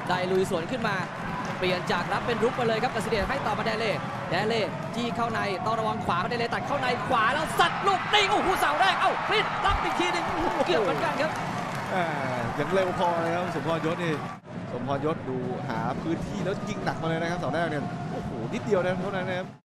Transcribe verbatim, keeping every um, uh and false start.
ได้ลุยสวนขึ้นมาเปลี่ยนจากรับเป็นรุกมาเลยครับกสิเดชให้ต่อมาแดเล่แดเล่จี้เข้าในต้องระวังขวาแดเล่ตัดเข้าในขวาแล้วสัดลูกนี่โอ้โหเสาแรกเอ้าพลิกรับอีกทีนึงเกือบเหมือนกันครับอย่างเร็วพอเลยครับสมพรยศนี่สมพรยศดูหาพื้นที่แล้วยิงหนักมาเลยนะครับเสาแรกเนี่ยโอ้โหนิดเดียวนะเท่านั้นนะครับ